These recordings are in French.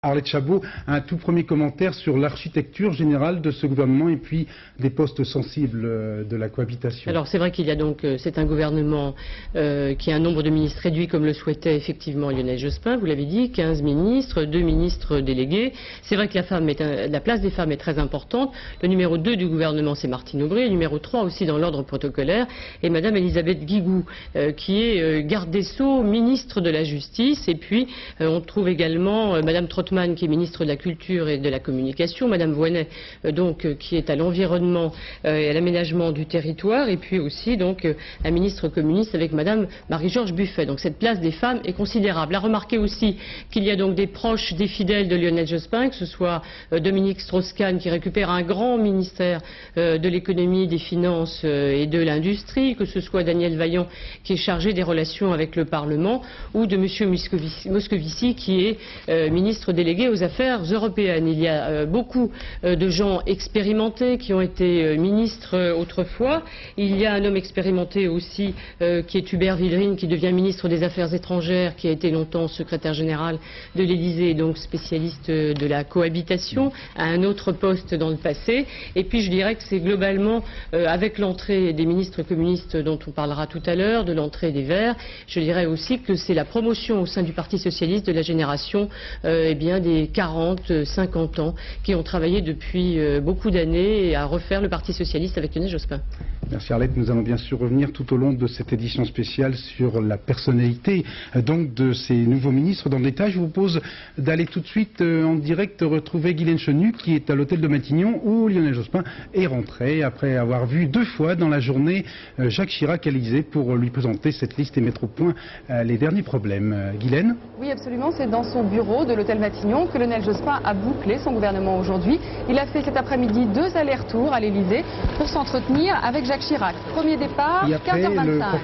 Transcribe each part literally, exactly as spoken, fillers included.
Arlette Chabot, un tout premier commentaire sur l'architecture générale de ce gouvernement et puis des postes sensibles de la cohabitation. Alors c'est vrai qu'il y a donc, c'est un gouvernement euh, qui a un nombre de ministres réduit comme le souhaitait effectivement Lionel Jospin, vous l'avez dit, quinze ministres, deux ministres délégués. C'est vrai que la, femme est un, la place des femmes est très importante. Le numéro deux du gouvernement c'est Martine Aubry, le numéro trois aussi dans l'ordre protocolaire et Madame Elisabeth Guigou euh, qui est euh, garde des Sceaux, ministre de la Justice, et puis euh, on trouve également euh, Madame Trottmann qui est ministre de la Culture et de la Communication, Madame Voynet euh, donc euh, qui est à l'environnement euh, et à l'aménagement du territoire, et puis aussi donc euh, un ministre communiste avec Madame Marie-Georges Buffet. Donc cette place des femmes est considérable. À remarquer aussi qu'il y a donc des proches, des fidèles de Lionel Jospin, que ce soit euh, Dominique Strauss-Kahn qui récupère un grand ministère euh, de l'économie, des finances euh, et de l'industrie, que ce soit Daniel Vaillant qui est chargé des relations avec le Parlement, ou de Monsieur Moscovici, Moscovici qui est euh, ministre délégué aux affaires européennes. Il y a euh, beaucoup euh, de gens expérimentés qui ont été euh, ministres euh, autrefois. Il y a un homme expérimenté aussi euh, qui est Hubert Védrine, qui devient ministre des Affaires étrangères, qui a été longtemps secrétaire général de l'Élysée, donc spécialiste euh, de la cohabitation, à un autre poste dans le passé. Et puis je dirais que c'est globalement, euh, avec l'entrée des ministres communistes dont on parlera tout à l'heure, de l'entrée des Verts, je dirais aussi que c'est la promotion au sein du Parti socialiste de la génération euh, eh bien, des quarante, cinquante ans qui ont travaillé depuis euh, beaucoup d'années à refaire le Parti socialiste avec Lionel Jospin. Merci Arlette. Nous allons bien sûr revenir tout au long de cette édition spéciale sur la personnalité euh, donc de ces nouveaux ministres dans le détail. Je vous propose d'aller tout de suite euh, en direct retrouver Guylaine Chenu qui est à l'hôtel de Matignon où Lionel Jospin est rentré après avoir vu deux fois dans la journée euh, Jacques Chirac à l'Élysée pour lui présenter cette liste et mettre au point euh, les derniers problèmes. Euh, Guylaine ? Oui, absolument. C'est dans son bureau de l'hôtel Matignon que Lionel Jospin a bouclé son gouvernement aujourd'hui. Il a fait cet après-midi deux allers-retours à l'Élysée pour s'entretenir avec Jacques Chirac. Premier départ, quinze heures vingt-cinq.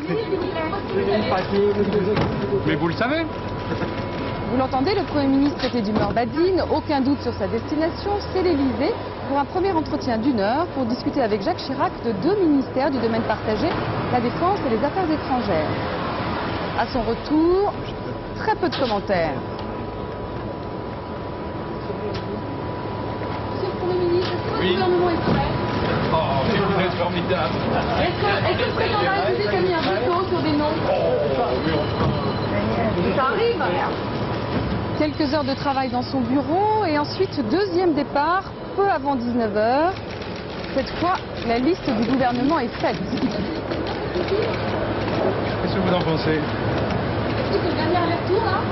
Mais vous le savez? Vous l'entendez, le Premier ministre était d'humeur badine, aucun doute sur sa destination, c'est l'Élysée pour un premier entretien d'une heure pour discuter avec Jacques Chirac de deux ministères du domaine partagé, la Défense et les Affaires étrangères. À son retour, très peu de commentaires. Monsieur le Premier ministre, est-ce que votre gouvernement est prêt? Oh, mais vous êtes formidable. Est-ce que, est-ce que le président de la République a mis un veto sur des noms? Ça arrive. Quelques heures de travail dans son bureau et ensuite deuxième départ, peu avant dix-neuf heures. Cette fois, la liste du gouvernement est faite. Qu'est-ce que vous en pensez? C'est le dernier aller-retour là?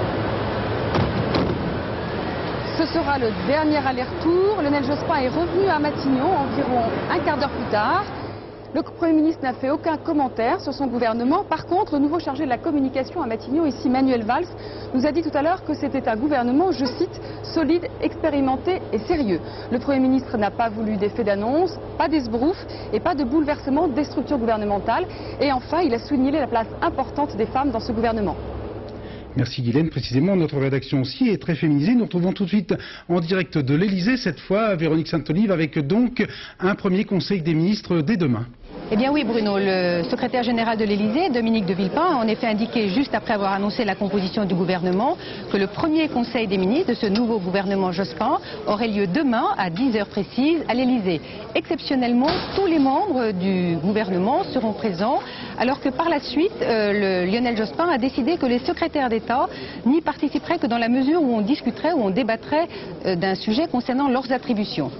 Ce sera le dernier aller-retour. Lionel Jospin est revenu à Matignon environ un quart d'heure plus tard. Le Premier ministre n'a fait aucun commentaire sur son gouvernement. Par contre, le nouveau chargé de la communication à Matignon, ici Manuel Valls, nous a dit tout à l'heure que c'était un gouvernement, je cite, solide, expérimenté et sérieux. Le Premier ministre n'a pas voulu d'effet d'annonce, pas d'esbrouf et pas de bouleversement des structures gouvernementales. Et enfin, il a souligné la place importante des femmes dans ce gouvernement. Merci Guylaine. Précisément, notre rédaction aussi est très féminisée. Nous retrouvons tout de suite en direct de l'Élysée, cette fois Véronique Saint-Olive, avec donc un premier conseil des ministres dès demain. Eh bien oui Bruno, le secrétaire général de l'Élysée, Dominique de Villepin, a en effet indiqué juste après avoir annoncé la composition du gouvernement que le premier conseil des ministres de ce nouveau gouvernement Jospin aurait lieu demain à dix heures précises à l'Élysée. Exceptionnellement, tous les membres du gouvernement seront présents, alors que par la suite, euh, le Lionel Jospin a décidé que les secrétaires d'État n'y participeraient que dans la mesure où on discuterait, où on débattrait euh, d'un sujet concernant leurs attributions.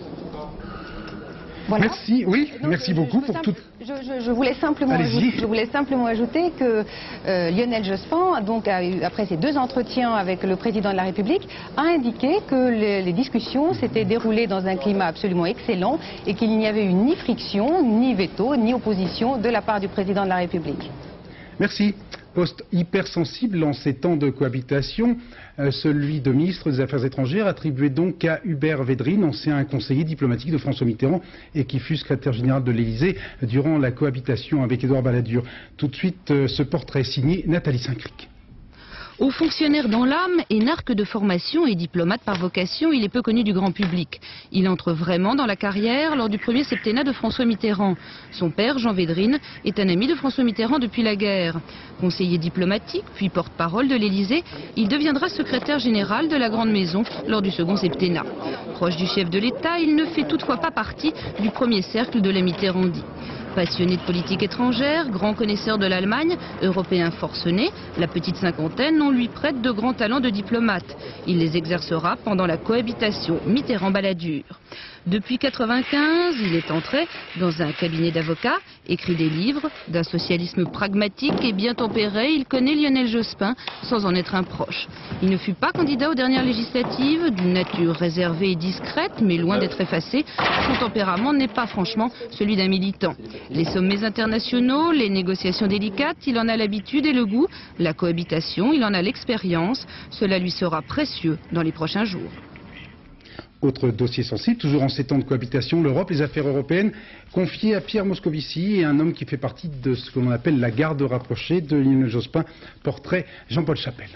Voilà. Merci, oui, Donc, merci je, beaucoup je pour simple, tout. Je, je, je, voulais simplement ajouter, je voulais simplement ajouter que euh, Lionel Jospin, donc, a eu, après ses deux entretiens avec le président de la République, a indiqué que les, les discussions s'étaient déroulées dans un climat absolument excellent et qu'il n'y avait eu ni friction, ni veto, ni opposition de la part du président de la République. Merci. Poste hypersensible en ces temps de cohabitation, euh, celui de ministre des Affaires étrangères, attribué donc à Hubert Védrine, ancien conseiller diplomatique de François Mitterrand et qui fut secrétaire général de l'Élysée durant la cohabitation avec Édouard Balladur. Tout de suite, euh, ce portrait signé Nathalie Saint-Cric. Haut fonctionnaire dans l'âme, énarque de formation et diplomate par vocation, il est peu connu du grand public. Il entre vraiment dans la carrière lors du premier septennat de François Mitterrand. Son père, Jean Védrine, est un ami de François Mitterrand depuis la guerre. Conseiller diplomatique, puis porte-parole de l'Élysée, il deviendra secrétaire général de la Grande Maison lors du second septennat. Proche du chef de l'État, il ne fait toutefois pas partie du premier cercle de la Mitterrandie. Passionné de politique étrangère, grand connaisseur de l'Allemagne, européen forcené, la petite cinquantaine, on lui prête de grands talents de diplomate. Il les exercera pendant la cohabitation Mitterrand-Balladur. Depuis mille neuf cent quatre-vingt-quinze, il est entré dans un cabinet d'avocats, écrit des livres, d'un socialisme pragmatique et bien tempéré. Il connaît Lionel Jospin sans en être un proche. Il ne fut pas candidat aux dernières législatives, d'une nature réservée et discrète, mais loin d'être effacé. Son tempérament n'est pas franchement celui d'un militant. Les sommets internationaux, les négociations délicates, il en a l'habitude et le goût. La cohabitation, il en a l'expérience. Cela lui sera précieux dans les prochains jours. Autre dossier sensible, toujours en ces temps de cohabitation, l'Europe, les affaires européennes, confiées à Pierre Moscovici, un homme qui fait partie de ce que l'on appelle la garde rapprochée de Lionel Jospin. Portrait Jean-Paul Chapelle.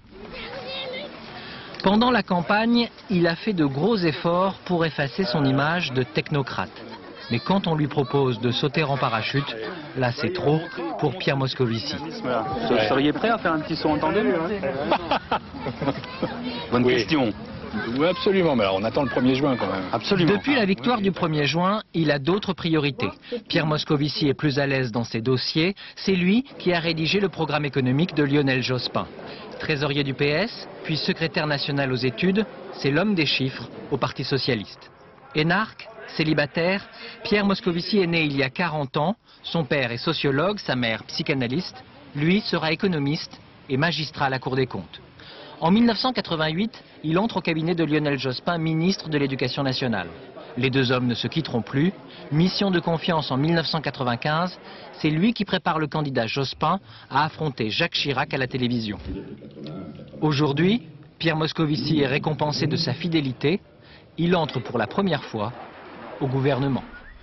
Pendant la campagne, il a fait de gros efforts pour effacer son image de technocrate. Mais quand on lui propose de sauter en parachute, là c'est trop pour Pierre Moscovici. Vous seriez prêt à faire un petit saut en tandem? Bonne Oui. question. Oui, absolument, mais alors on attend le premier juin quand même. Absolument. Depuis la victoire du premier juin, il a d'autres priorités. Pierre Moscovici est plus à l'aise dans ses dossiers. C'est lui qui a rédigé le programme économique de Lionel Jospin. Trésorier du P S, puis secrétaire national aux études, c'est l'homme des chiffres au Parti socialiste. Énarque, célibataire, Pierre Moscovici est né il y a quarante ans. Son père est sociologue, sa mère psychanalyste. Lui sera économiste et magistrat à la Cour des comptes. En mille neuf cent quatre-vingt-huit, il entre au cabinet de Lionel Jospin, ministre de l'Éducation nationale. Les deux hommes ne se quitteront plus. Mission de confiance en mille neuf cent quatre-vingt-quinze, c'est lui qui prépare le candidat Jospin à affronter Jacques Chirac à la télévision. Aujourd'hui, Pierre Moscovici est récompensé de sa fidélité. Il entre pour la première fois au gouvernement.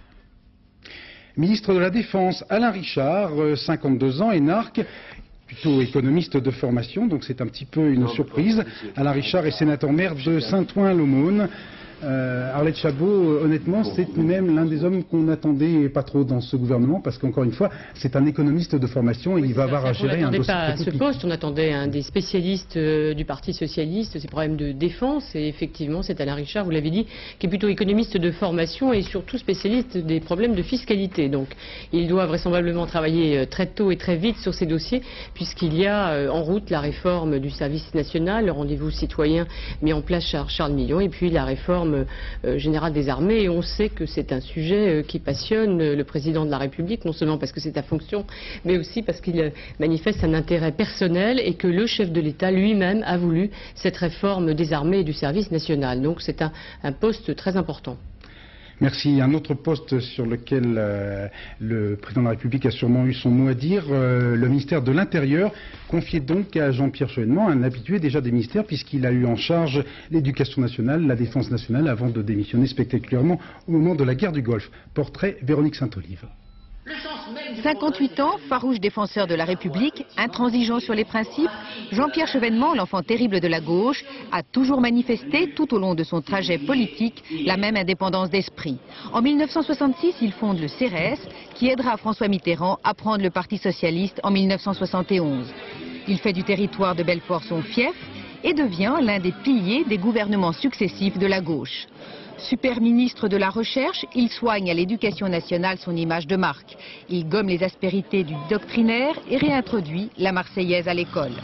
Ministre de la Défense, Alain Richard, cinquante-deux ans, énarque, plutôt économiste de formation, donc c'est un petit peu une surprise. Alain Richard est sénateur-maire de Saint-Ouen-l'Aumône. Euh, Arlette Chabot, honnêtement, c'est même l'un des hommes qu'on n'attendait pas trop dans ce gouvernement, parce qu'encore une fois, c'est un économiste de formation et Oui, il va ça, avoir à gérer un dossier pas très à ce compliqué. poste, on attendait un des spécialistes euh, du Parti socialiste, ces problèmes de défense, et effectivement, c'est Alain Richard, vous l'avez dit, qui est plutôt économiste de formation et surtout spécialiste des problèmes de fiscalité. Donc, il doit vraisemblablement travailler euh, très tôt et très vite sur ces dossiers, puisqu'il y a euh, en route la réforme du service national, le rendez-vous citoyen mis en place par Charles Millon, et puis la réforme Euh, général des armées, et on sait que c'est un sujet euh, qui passionne euh, le président de la République, non seulement parce que c'est sa fonction, mais aussi parce qu'il euh, manifeste un intérêt personnel et que le chef de l'État lui-même a voulu cette réforme des armées et du service national. Donc c'est un, un poste très important. Merci. Un autre poste sur lequel euh, le président de la République a sûrement eu son mot à dire, euh, le ministère de l'Intérieur, confié donc à Jean-Pierre Chevènement, un habitué déjà des ministères, puisqu'il a eu en charge l'éducation nationale, la défense nationale, avant de démissionner spectaculairement au moment de la guerre du Golfe. Portrait Véronique Saint-Olive. cinquante-huit ans, farouche défenseur de la République, intransigeant sur les principes, Jean-Pierre Chevènement, l'enfant terrible de la gauche, a toujours manifesté tout au long de son trajet politique la même indépendance d'esprit. En mille neuf cent soixante-six, il fonde le C R S, qui aidera François Mitterrand à prendre le Parti socialiste en mille neuf cent soixante et onze. Il fait du territoire de Belfort son fief et devient l'un des piliers des gouvernements successifs de la gauche. Super ministre de la Recherche, il soigne à l'éducation nationale son image de marque. Il gomme les aspérités du doctrinaire et réintroduit la Marseillaise à l'école.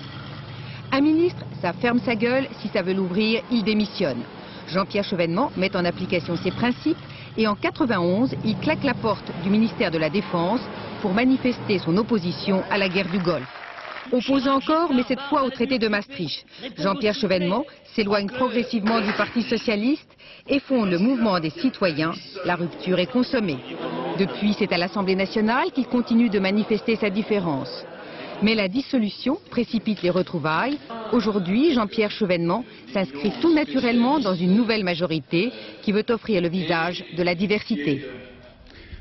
Un ministre, ça ferme sa gueule, si ça veut l'ouvrir, il démissionne. Jean-Pierre Chevènement met en application ses principes et en quatre-vingt-onze, il claque la porte du ministère de la Défense pour manifester son opposition à la guerre du Golfe. Opposé encore, mais cette fois au traité de Maastricht. Jean-Pierre Chevènement s'éloigne progressivement du Parti socialiste et fonde le mouvement des citoyens. La rupture est consommée. Depuis, c'est à l'Assemblée nationale qu'il continue de manifester sa différence. Mais la dissolution précipite les retrouvailles. Aujourd'hui, Jean-Pierre Chevènement s'inscrit tout naturellement dans une nouvelle majorité qui veut offrir le visage de la diversité.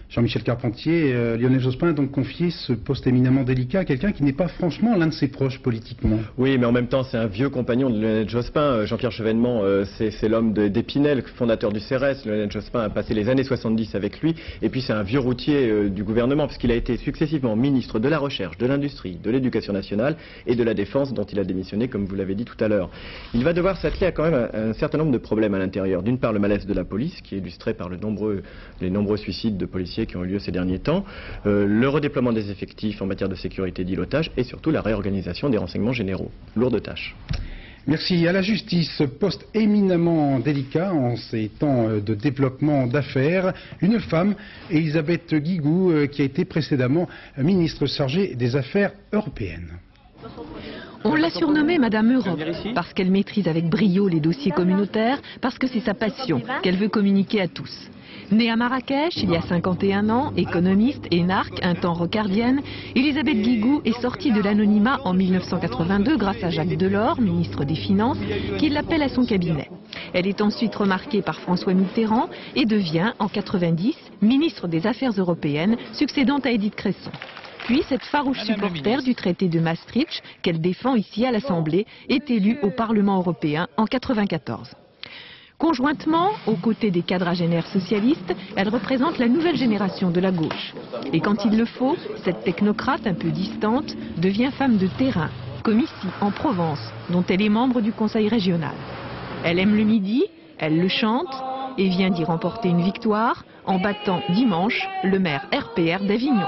Jean-Michel Carpentier, euh, Lionel Jospin a donc confié ce poste éminemment délicat à quelqu'un qui n'est pas franchement l'un de ses proches politiquement. Oui, mais en même temps, c'est un vieux compagnon de Lionel Jospin. Jean-Pierre Chevènement, euh, c'est l'homme d'Épinel, fondateur du C R S. Lionel Jospin a passé les années soixante-dix avec lui. Et puis, c'est un vieux routier euh, du gouvernement, puisqu'il a été successivement ministre de la Recherche, de l'Industrie, de l'Éducation nationale et de la Défense, dont il a démissionné, comme vous l'avez dit tout à l'heure. Il va devoir s'atteler à quand même un, un certain nombre de problèmes à l'intérieur. D'une part, le malaise de la police, qui est illustré par le nombreux, les nombreux suicides de policiers qui ont eu lieu ces derniers temps, euh, le redéploiement des effectifs en matière de sécurité et d'îlotage, et surtout la réorganisation des renseignements généraux. Lourde tâche. Merci. À la justice, poste éminemment délicat en ces temps de développement d'affaires, une femme, Elisabeth Guigou, qui a été précédemment ministre chargée des Affaires européennes. On l'a surnommée Madame Europe, parce qu'elle maîtrise avec brio les dossiers communautaires, parce que c'est sa passion, qu'elle veut communiquer à tous. Née à Marrakech il y a cinquante et un ans, économiste, énarque, un temps rocardienne, Elisabeth Guigou est sortie de l'anonymat en mille neuf cent quatre-vingt-deux grâce à Jacques Delors, ministre des Finances, qui l'appelle à son cabinet. Elle est ensuite remarquée par François Mitterrand et devient, en quatre-vingt-dix, ministre des Affaires européennes, succédant à Édith Cresson. Puis, cette farouche supporter du traité de Maastricht, qu'elle défend ici à l'Assemblée, est élue au Parlement européen en quatre-vingt-quatorze. Conjointement, aux côtés des quadragénaires socialistes, elle représente la nouvelle génération de la gauche. Et quand il le faut, cette technocrate un peu distante devient femme de terrain, comme ici, en Provence, dont elle est membre du conseil régional. Elle aime le midi, elle le chante, et vient d'y remporter une victoire en battant dimanche le maire R P R d'Avignon.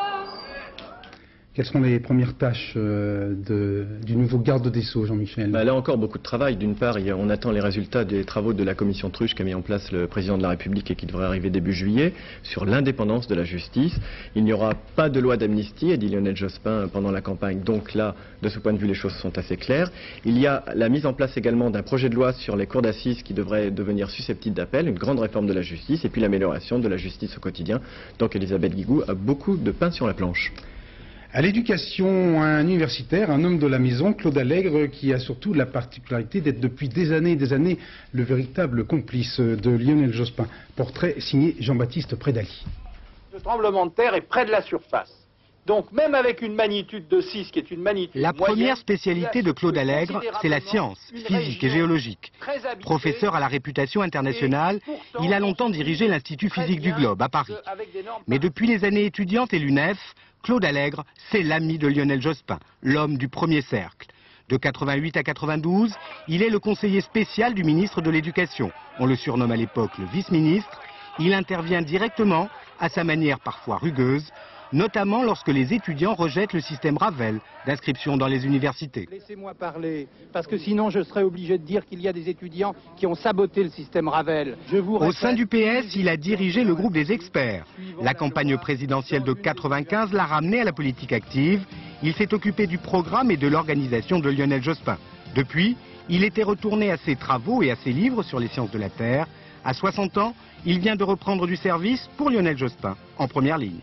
Quelles sont les premières tâches euh, de, du nouveau garde des Sceaux, Jean-Michel? Bah, là encore, beaucoup de travail. D'une part, il y a, on attend les résultats des travaux de la commission Truche qu'a mis en place le président de la République et qui devrait arriver début juillet sur l'indépendance de la justice. Il n'y aura pas de loi d'amnistie, a dit Lionel Jospin pendant la campagne. Donc là, de ce point de vue, les choses sont assez claires. Il y a la mise en place également d'un projet de loi sur les cours d'assises qui devrait devenir susceptible d'appel, une grande réforme de la justice et puis l'amélioration de la justice au quotidien. Donc Elisabeth Guigou a beaucoup de pain sur la planche. À l'éducation, un universitaire, un homme de la maison, Claude Allègre, qui a surtout la particularité d'être depuis des années et des années le véritable complice de Lionel Jospin. Portrait signé Jean-Baptiste Prédali. Le tremblement de terre est près de la surface. Donc même avec une magnitude de six, qui est une magnitude La moyenne, première spécialité de Claude Allègre, c'est la science, physique et géologique. Professeur à la réputation internationale, il a longtemps dirigé l'Institut physique du globe à Paris. Mais depuis les années étudiantes et l'U N E F, Claude Allègre, c'est l'ami de Lionel Jospin, l'homme du premier cercle. De quatre-vingt-huit à quatre-vingt-douze, il est le conseiller spécial du ministre de l'Éducation. On le surnomme à l'époque le vice-ministre. Il intervient directement, à sa manière parfois rugueuse, notamment lorsque les étudiants rejettent le système Ravel d'inscription dans les universités. Laissez-moi parler, parce que sinon je serais obligé de dire qu'il y a des étudiants qui ont saboté le système Ravel. Je vous Au sein du P S, il a dirigé le groupe des experts. La campagne présidentielle de quatre-vingt-quinze l'a ramené à la politique active. Il s'est occupé du programme et de l'organisation de Lionel Jospin. Depuis, il était retourné à ses travaux et à ses livres sur les sciences de la Terre. À soixante ans, il vient de reprendre du service pour Lionel Jospin, en première ligne.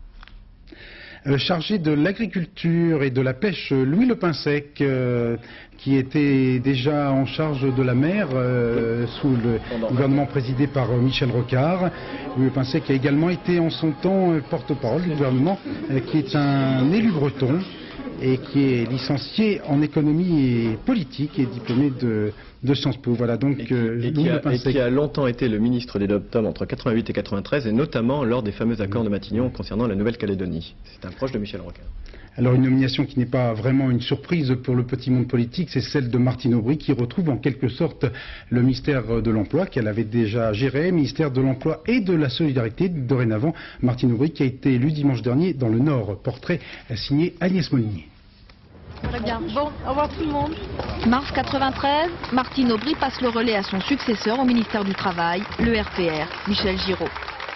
Euh, chargé de l'agriculture et de la pêche, Louis Lepinsec, euh, qui était déjà en charge de la mer euh, sous le gouvernement présidé par euh, Michel Rocard. Louis Lepinsec a également été en son temps euh, porte-parole du gouvernement, euh, qui est un élu breton et qui est licencié en économie et politique et diplômé de, de Sciences Po. Voilà donc et qui, euh, et Louis qui a, Lepinsec. et qui a longtemps été le ministre des Dom-Tom entre quatre-vingt-huit et quatre-vingt-treize et notamment lors des fameux accords de Matignon concernant la Nouvelle-Calédonie. C'est un proche de Michel Rocard. Alors une nomination qui n'est pas vraiment une surprise pour le petit monde politique, c'est celle de Martine Aubry qui retrouve en quelque sorte le ministère de l'Emploi qu'elle avait déjà géré, ministère de l'Emploi et de la Solidarité. Dorénavant, Martine Aubry qui a été élue dimanche dernier dans le Nord. Portrait signé Agnès Molinier. Très bien. Bon, au revoir tout le monde. mars quatre-vingt-treize, Martine Aubry passe le relais à son successeur au ministère du Travail, le R P R, Michel Giraud.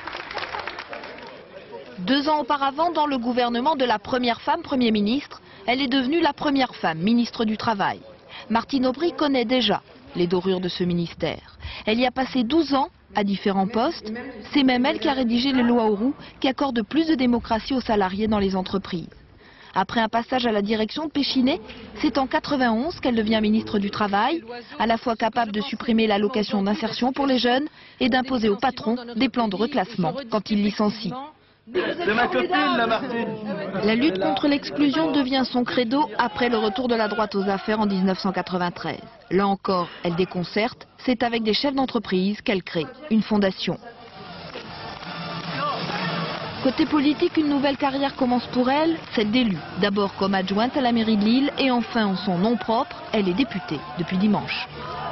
Deux ans auparavant, dans le gouvernement de la première femme Premier ministre, elle est devenue la première femme ministre du Travail. Martine Aubry connaît déjà les dorures de ce ministère. Elle y a passé douze ans à différents postes. C'est même elle qui a rédigé les lois Auroux qui accordent plus de démocratie aux salariés dans les entreprises. Après un passage à la direction de Péchinet, c'est en quatre-vingt-onze qu'elle devient ministre du Travail, à la fois capable de supprimer l'allocation d'insertion pour les jeunes et d'imposer aux patrons des plans de reclassement quand ils licencient. C'est ma copine, la Martine. La lutte contre l'exclusion devient son credo après le retour de la droite aux affaires en mille neuf cent quatre-vingt-treize. Là encore, elle déconcerte, c'est avec des chefs d'entreprise qu'elle crée une fondation. Côté politique, une nouvelle carrière commence pour elle, celle d'élue. D'abord comme adjointe à la mairie de Lille et enfin en son nom propre, elle est députée depuis dimanche.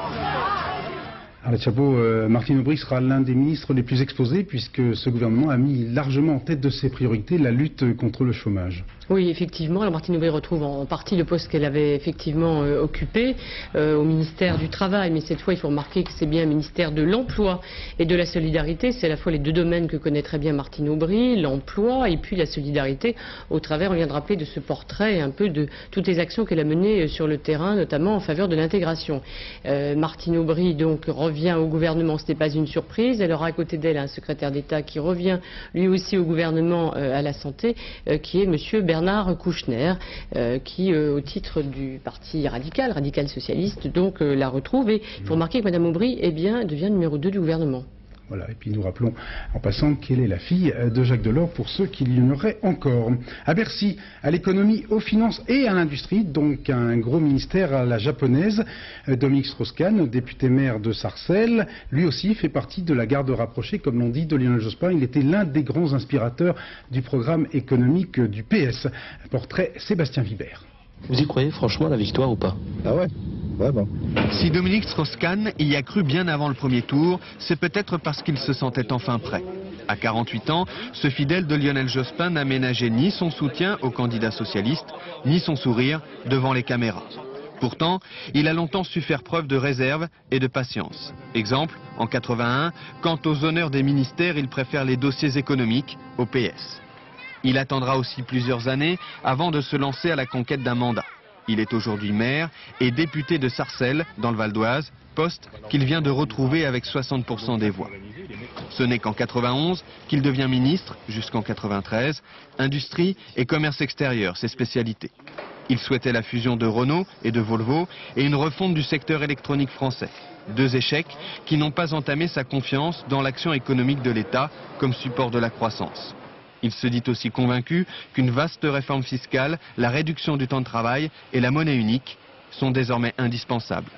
Arlette Chapeau, euh, Martine Aubry sera l'un des ministres les plus exposés puisque ce gouvernement a mis largement en tête de ses priorités la lutte contre le chômage. Oui, effectivement. Alors Martine Aubry retrouve en partie le poste qu'elle avait effectivement euh, occupé euh, au ministère du Travail. Mais cette fois, il faut remarquer que c'est bien un ministère de l'Emploi et de la Solidarité. C'est à la fois les deux domaines que connaît très bien Martine Aubry, l'emploi et puis la solidarité, au travers, on vient de rappeler, de ce portrait un peu de toutes les actions qu'elle a menées sur le terrain, notamment en faveur de l'intégration. Euh, Martine Aubry, donc, revient au gouvernement, ce n'est pas une surprise. Elle aura à côté d'elle un secrétaire d'État qui revient lui aussi au gouvernement euh, à la santé, euh, qui est monsieur Bernard Bernard Kouchner, euh, qui, euh, au titre du parti radical, radical socialiste, donc euh, la retrouve. Et il faut remarquer que Mme Aubry eh bien, devient numéro deux du gouvernement. Voilà, et puis nous rappelons en passant qu'elle est la fille de Jacques Delors pour ceux qui l'ignoraient encore. À Bercy, à l'économie, aux finances et à l'industrie, donc un gros ministère à la japonaise. Dominique Strauss-Kahn, député maire de Sarcelles, lui aussi fait partie de la garde rapprochée, comme l'on dit, de Lionel Jospin. Il était l'un des grands inspirateurs du programme économique du P S. Portrait Sébastien Vibert. Vous y croyez franchement à la victoire ou pas? Ah ouais. Ouais, bon. Si Dominique Strauss-Kahn y a cru bien avant le premier tour, c'est peut-être parce qu'il se sentait enfin prêt. À quarante-huit ans, ce fidèle de Lionel Jospin n'a ménagé ni son soutien au candidat socialiste, ni son sourire devant les caméras. Pourtant, il a longtemps su faire preuve de réserve et de patience. Exemple, en quatre-vingt-un, quant aux honneurs des ministères, il préfère les dossiers économiques au P S. Il attendra aussi plusieurs années avant de se lancer à la conquête d'un mandat. Il est aujourd'hui maire et député de Sarcelles, dans le Val d'Oise, poste qu'il vient de retrouver avec soixante pour cent des voix. Ce n'est qu'en quatre-vingt-onze qu'il devient ministre, jusqu'en quatre-vingt-treize, industrie et commerce extérieur, ses spécialités. Il souhaitait la fusion de Renault et de Volvo et une refonte du secteur électronique français. Deux échecs qui n'ont pas entamé sa confiance dans l'action économique de l'État comme support de la croissance. Il se dit aussi convaincu qu'une vaste réforme fiscale, la réduction du temps de travail et la monnaie unique sont désormais indispensables.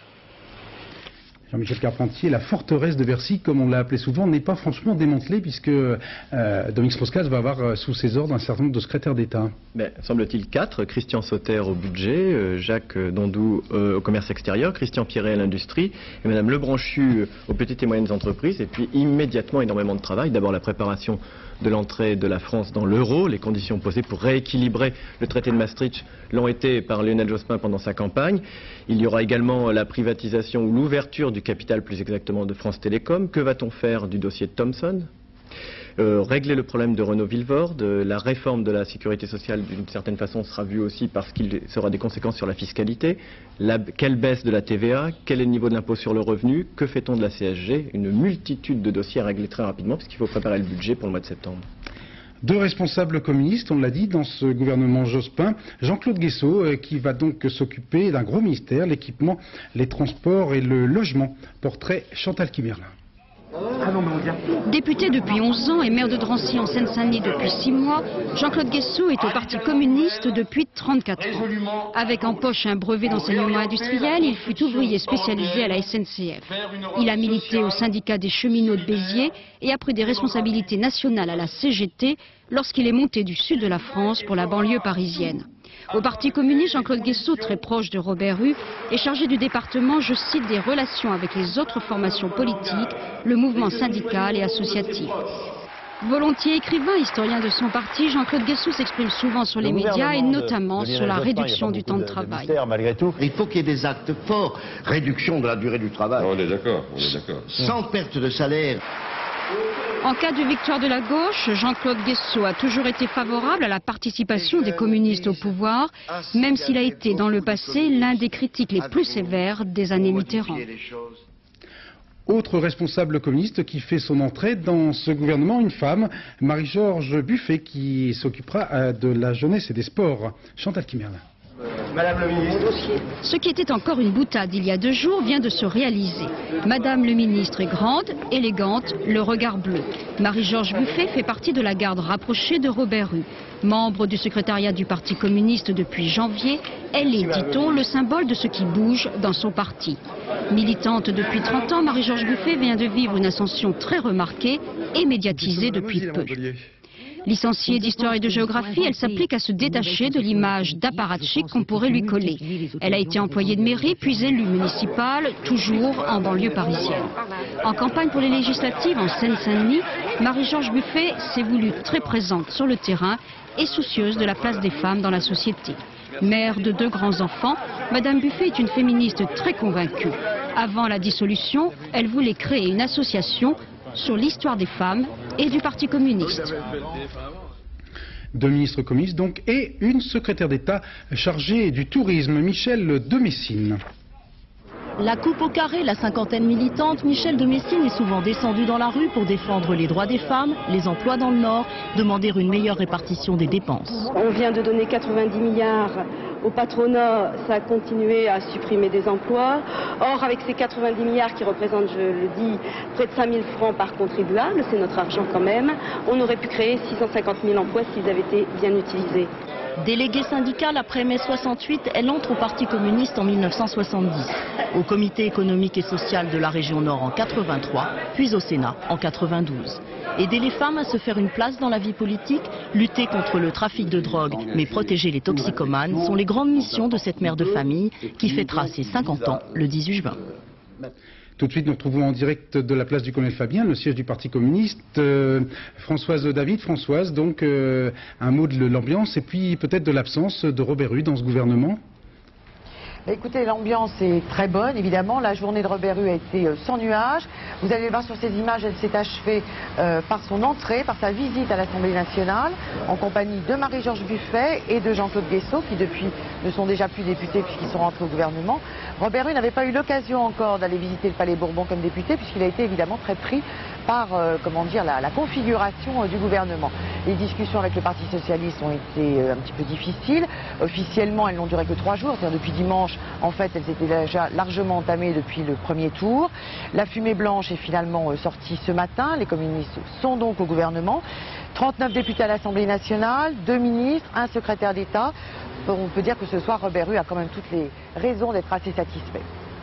Jean-Michel Carpentier, la forteresse de Bercy, comme on l'a appelé souvent, n'est pas franchement démantelée puisque euh, Dominique Strauss-Kahn va avoir euh, sous ses ordres un certain nombre de secrétaires d'État. Ben, semble-t-il quatre. Christian Sauter au budget, euh, Jacques Dondou euh, au commerce extérieur, Christian Pierret à l'industrie et Mme Lebranchu euh, aux petites et moyennes entreprises. Et puis immédiatement énormément de travail. D'abord la préparation de l'entrée de la France dans l'euro. Les conditions posées pour rééquilibrer le traité de Maastricht l'ont été par Lionel Jospin pendant sa campagne. Il y aura également la privatisation ou l'ouverture du capital, plus exactement, de France Télécom. Que va-t-on faire du dossier de Thomson ? Euh, régler le problème de Renault-Villevorde, la réforme de la sécurité sociale d'une certaine façon sera vue aussi parce qu'il sera des conséquences sur la fiscalité. La, quelle baisse de la T V A, quel est le niveau de l'impôt sur le revenu, que fait-on de la C S G? Une multitude de dossiers à régler très rapidement puisqu'il faut préparer le budget pour le mois de septembre. Deux responsables communistes, on l'a dit, dans ce gouvernement Jospin. Jean-Claude Guessot, euh, qui va donc s'occuper d'un gros ministère, l'équipement, les transports et le logement. Portrait Chantal Kimerlin. Député depuis onze ans et maire de Drancy en Seine-Saint-Denis depuis six mois, Jean-Claude Guessot est au Parti communiste depuis trente-quatre ans. Avec en poche un brevet d'enseignement industriel, il fut ouvrier spécialisé à la S N C F. Il a milité au syndicat des cheminots de Béziers et a pris des responsabilités nationales à la C G T lorsqu'il est monté du sud de la France pour la banlieue parisienne. Au Parti communiste, Jean-Claude Guessot, très proche de Robert Hue, est chargé du département, je cite, des relations avec les autres formations politiques, le mouvement syndical et associatif. Volontiers écrivain, historien de son parti, Jean-Claude Guessot s'exprime souvent sur les médias et notamment sur la réduction du temps de travail. Malgré tout, il faut qu'il y ait des actes forts. Réduction de la durée du travail. On est d'accord, on est d'accord. Sans perte de salaire. En cas de victoire de la gauche, Jean-Claude Guessot a toujours été favorable à la participation des communistes au pouvoir, même s'il a été dans le passé l'un des critiques les plus sévères des années Mitterrand. Autre responsable communiste qui fait son entrée dans ce gouvernement, une femme, Marie-Georges Buffet, qui s'occupera de la jeunesse et des sports. Chantal Kimerlin. Madame le ministre. Ce qui était encore une boutade il y a deux jours vient de se réaliser. Madame le ministre est grande, élégante, le regard bleu. Marie-Georges Buffet fait partie de la garde rapprochée de Robert Rue. Membre du secrétariat du Parti communiste depuis janvier, elle est, dit-on, le symbole de ce qui bouge dans son parti. Militante depuis trente ans, Marie-Georges Buffet vient de vivre une ascension très remarquée et médiatisée depuis peu. Licenciée d'histoire et de géographie, elle s'applique à se détacher de l'image d'apparatchik qu'on pourrait lui coller. Elle a été employée de mairie, puis élue municipale, toujours en banlieue parisienne. En campagne pour les législatives en Seine-Saint-Denis, Marie-Georges Buffet s'est voulue très présente sur le terrain et soucieuse de la place des femmes dans la société. Mère de deux grands-enfants, Madame Buffet est une féministe très convaincue. Avant la dissolution, elle voulait créer une association sur l'histoire des femmes et du Parti communiste. Deux ministres communistes donc et une secrétaire d'État chargée du tourisme, Michel de Messine. La coupe au carré, la cinquantaine militante, Michel de Messine est souvent descendu dans la rue pour défendre les droits des femmes, les emplois dans le Nord, demander une meilleure répartition des dépenses. On vient de donner quatre-vingt-dix milliards au patronat, ça a continué à supprimer des emplois. Or, avec ces quatre-vingt-dix milliards qui représentent, je le dis, près de cinq mille francs par contribuable, c'est notre argent quand même, on aurait pu créer six cent cinquante mille emplois s'ils avaient été bien utilisés. Déléguée syndicale après mai soixante-huit, elle entre au Parti communiste en mille neuf cent soixante-dix, au Comité économique et social de la région Nord en quatre-vingt-trois, puis au Sénat en quatre-vingt-douze. Aider les femmes à se faire une place dans la vie politique, lutter contre le trafic de drogue, mais protéger les toxicomanes sont les grandes missions de cette mère de famille qui fêtera ses cinquante ans le dix-huit juin. Tout de suite, nous retrouvons en direct de la place du Colonel Fabien, le siège du Parti communiste, euh, Françoise David. Françoise, donc euh, un mot de l'ambiance et puis peut-être de l'absence de Robert Rue dans ce gouvernement. Écoutez, l'ambiance est très bonne, évidemment. La journée de Robert Rue a été euh, sans nuage. Vous allez voir sur ces images, elle s'est achevée euh, par son entrée, par sa visite à l'Assemblée nationale, en compagnie de Marie-Georges Buffet et de Jean-Claude Guessot, qui depuis ne sont déjà plus députés puisqu'ils sont rentrés au gouvernement. Robert Rue n'avait pas eu l'occasion encore d'aller visiter le Palais Bourbon comme député, puisqu'il a été évidemment très pris par euh, comment dire, la, la configuration euh, du gouvernement. Les discussions avec le Parti socialiste ont été euh, un petit peu difficiles. Officiellement, elles n'ont duré que trois jours, c'est-à-dire depuis dimanche. En fait, elles étaient déjà largement entamées depuis le premier tour. La fumée blanche est finalement euh, sortie ce matin. Les communistes sont donc au gouvernement. trente-neuf députés à l'Assemblée nationale, deux ministres, un secrétaire d'État. On peut dire que ce soir, Robert Rue a quand même toutes les raisons d'être assez satisfait.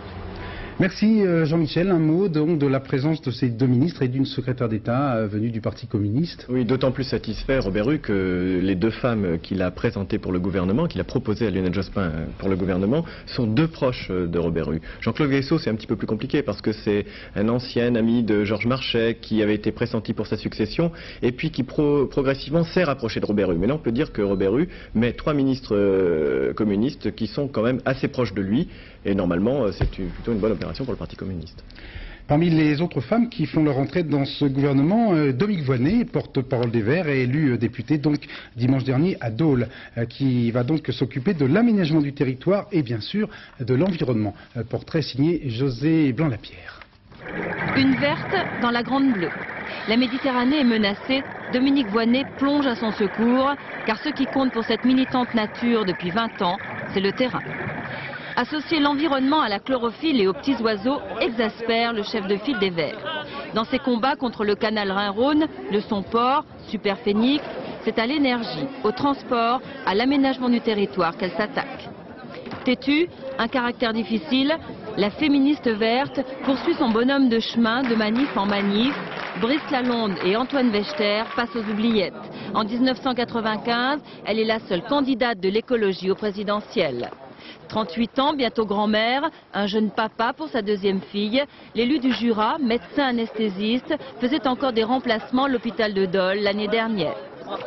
Merci Jean-Michel. Un mot donc de la présence de ces deux ministres et d'une secrétaire d'État venue du Parti communiste. Oui, d'autant plus satisfait Robert Rue que les deux femmes qu'il a présentées pour le gouvernement, qu'il a proposées à Lionel Jospin pour le gouvernement, sont deux proches de Robert Rue. Jean-Claude Guessot, c'est un petit peu plus compliqué parce que c'est un ancien ami de Georges Marchais qui avait été pressenti pour sa succession et puis qui pro progressivement s'est rapproché de Robert Rue. Mais là, on peut dire que Robert Rue met trois ministres euh, communistes qui sont quand même assez proches de lui et normalement, c'est plutôt une bonne opération pour le Parti communiste. Parmi les autres femmes qui font leur entrée dans ce gouvernement, euh, Dominique Voynet, porte-parole des Verts, est élue euh, députée donc dimanche dernier à Dole, euh, qui va donc s'occuper de l'aménagement du territoire et bien sûr de l'environnement. Euh, portrait signé José Blanc-Lapierre. Une verte dans la grande bleue. La Méditerranée est menacée, Dominique Voynet plonge à son secours, car ce qui compte pour cette militante nature depuis vingt ans, c'est le terrain. Associer l'environnement à la chlorophylle et aux petits oiseaux exaspère le chef de file des Verts. Dans ses combats contre le canal Rhin-Rhône, le son-port, Superphénix, c'est à l'énergie, au transport, à l'aménagement du territoire qu'elle s'attaque. Têtue, un caractère difficile, la féministe verte poursuit son bonhomme de chemin de manif en manif. Brice Lalonde et Antoine Wechter passent aux oubliettes. En mille neuf cent quatre-vingt-quinze, elle est la seule candidate de l'écologie au présidentiel. trente-huit ans, bientôt grand-mère, un jeune papa pour sa deuxième fille. L'élu du Jura, médecin anesthésiste, faisait encore des remplacements à l'hôpital de Dole l'année dernière.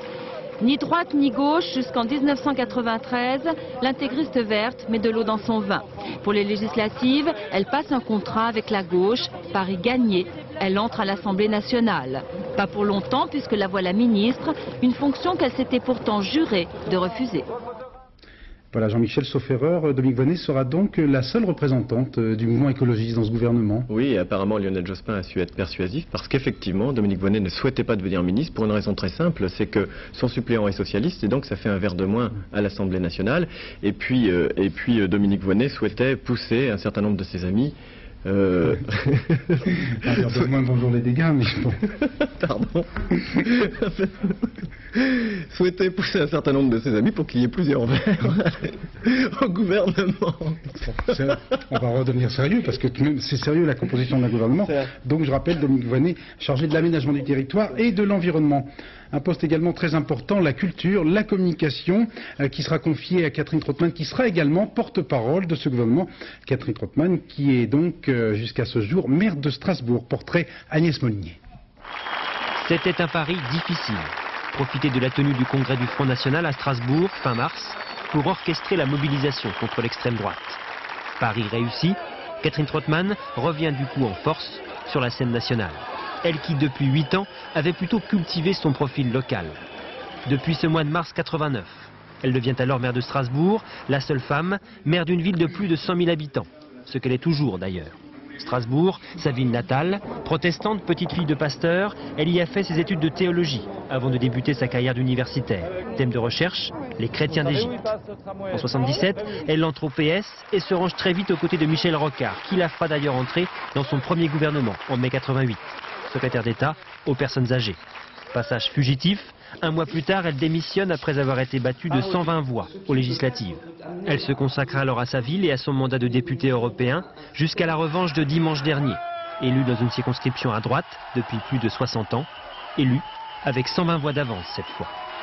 Ni droite ni gauche, jusqu'en mille neuf cent quatre-vingt-treize, l'intégriste verte met de l'eau dans son vin. Pour les législatives, elle passe un contrat avec la gauche, pari gagné. Elle entre à l'Assemblée nationale. Pas pour longtemps puisque la voilà ministre, une fonction qu'elle s'était pourtant jurée de refuser. Voilà, Jean-Michel, sauf erreur, Dominique Voynet sera donc la seule représentante du mouvement écologiste dans ce gouvernement. Oui, et apparemment Lionel Jospin a su être persuasif parce qu'effectivement, Dominique Voynet ne souhaitait pas devenir ministre pour une raison très simple, c'est que son suppléant est socialiste et donc ça fait un verre de moins à l'Assemblée nationale. Et puis, euh, et puis euh, Dominique Voynet souhaitait pousser un certain nombre de ses amis. Euh... Un verre de moins, bonjour les dégâts, mais bon. Pardon. Souhaitait pousser un certain nombre de ses amis pour qu'il y ait plusieurs verres au gouvernement. On va redevenir sérieux parce que c'est sérieux la composition d'un gouvernement. Donc je rappelle Dominique Voynet, chargé de l'aménagement du territoire et de l'environnement. Un poste également très important, la culture, la communication, euh, qui sera confiée à Catherine Trottmann, qui sera également porte-parole de ce gouvernement. Catherine Trottmann, qui est donc euh, jusqu'à ce jour maire de Strasbourg. Portrait Agnès Molinier. C'était un pari difficile. Profiter de la tenue du congrès du Front National à Strasbourg, fin mars, pour orchestrer la mobilisation contre l'extrême droite. Pari réussi, Catherine Trottmann revient du coup en force sur la scène nationale. Elle qui, depuis huit ans, avait plutôt cultivé son profil local. Depuis ce mois de mars quatre-vingt-neuf, elle devient alors maire de Strasbourg, la seule femme, maire d'une ville de plus de cent mille habitants, ce qu'elle est toujours d'ailleurs. Strasbourg, sa ville natale, protestante, petite fille de pasteur, elle y a fait ses études de théologie avant de débuter sa carrière d'universitaire. Thème de recherche, les chrétiens d'Égypte. En soixante-dix-sept, elle entre au P S et se range très vite aux côtés de Michel Rocard, qui la fera d'ailleurs entrer dans son premier gouvernement en mai quatre-vingt-huit. Secrétaire d'État aux personnes âgées. Passage fugitif, un mois plus tard, elle démissionne après avoir été battue de cent vingt voix aux législatives. Elle se consacre alors à sa ville et à son mandat de député européen jusqu'à la revanche de dimanche dernier. Élue dans une circonscription à droite depuis plus de soixante ans, élue avec cent vingt voix d'avance cette fois.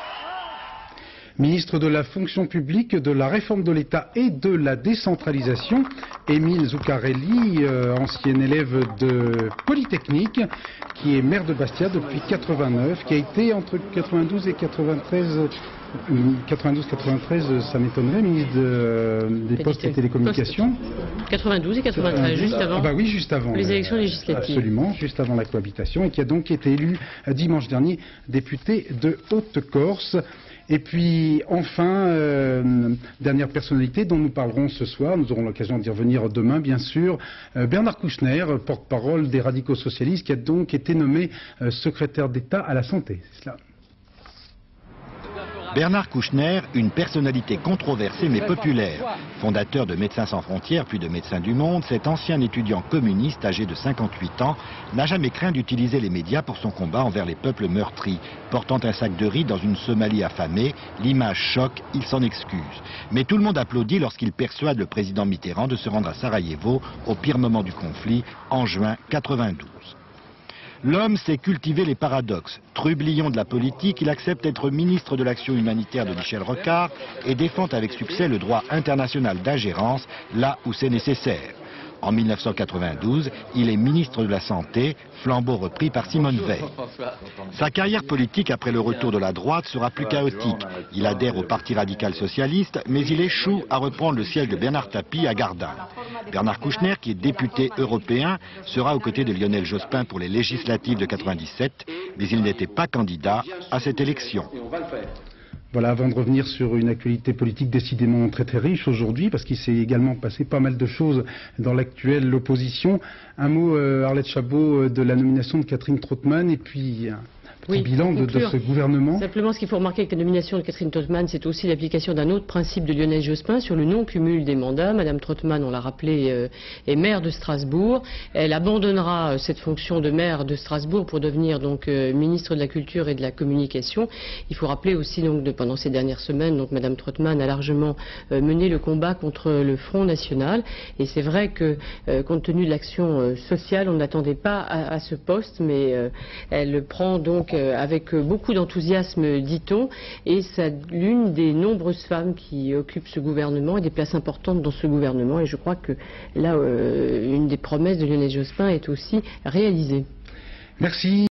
Ministre de la fonction publique, de la réforme de l'État et de la décentralisation, Émile Zuccarelli, euh, ancien élève de Polytechnique, qui est maire de Bastia depuis quatre-vingt-neuf, qui a été entre quatre-vingt-douze et quatre-vingt-treize, quatre-vingt-douze quatre-vingt-treize, ça m'étonnerait, ministre de, euh, des Postes et Télécommunications. quatre-vingt-douze et quatre-vingt-treize, juste avant. Ah bah oui, juste avant. Les élections législatives. Absolument, juste avant la cohabitation, et qui a donc été élu dimanche dernier député de Haute-Corse. Et puis enfin, euh, dernière personnalité dont nous parlerons ce soir, nous aurons l'occasion d'y revenir demain bien sûr, euh, Bernard Kouchner, porte-parole des radicaux socialistes, qui a donc été nommé euh, secrétaire d'État à la santé. C'est cela. Bernard Kouchner, une personnalité controversée mais populaire. Fondateur de Médecins sans frontières puis de Médecins du Monde, cet ancien étudiant communiste âgé de cinquante-huit ans n'a jamais craint d'utiliser les médias pour son combat envers les peuples meurtris. Portant un sac de riz dans une Somalie affamée, l'image choque, il s'en excuse. Mais tout le monde applaudit lorsqu'il persuade le président Mitterrand de se rendre à Sarajevo au pire moment du conflit, en juin quatre-vingt-douze. L'homme sait cultiver les paradoxes. Trublion de la politique, il accepte d'être ministre de l'action humanitaire de Michel Rocard et défend avec succès le droit international d'ingérence là où c'est nécessaire. En mille neuf cent quatre-vingt-douze, il est ministre de la Santé, flambeau repris par Simone Veil. Sa carrière politique après le retour de la droite sera plus chaotique. Il adhère au Parti radical socialiste, mais il échoue à reprendre le siège de Bernard Tapie à Gardin. Bernard Kouchner, qui est député européen, sera aux côtés de Lionel Jospin pour les législatives de quatre-vingt-dix-sept, mais il n'était pas candidat à cette élection. Voilà, avant de revenir sur une actualité politique décidément très très riche aujourd'hui, parce qu'il s'est également passé pas mal de choses dans l'actuelle opposition, un mot, euh, Arlette Chabot, de la nomination de Catherine Trottmann, et puis un oui, bilan de, de ce gouvernement. Simplement, ce qu'il faut remarquer avec la nomination de Catherine Trottmann, c'est aussi l'application d'un autre principe de Lionel Jospin sur le non-cumul des mandats. Madame Trottmann, on l'a rappelé, euh, est maire de Strasbourg. Elle abandonnera euh, cette fonction de maire de Strasbourg pour devenir donc euh, ministre de la Culture et de la Communication. Il faut rappeler aussi donc de, pendant ces dernières semaines, donc Madame Trottmann a largement euh, mené le combat contre le Front National. Et c'est vrai que, euh, compte tenu de l'action euh, sociale, on n'attendait pas à, à ce poste, mais euh, elle prend donc avec beaucoup d'enthousiasme, dit-on, et c'est l'une des nombreuses femmes qui occupent ce gouvernement et des places importantes dans ce gouvernement, et je crois que là, euh, une des promesses de Lionel Jospin est aussi réalisée. Merci.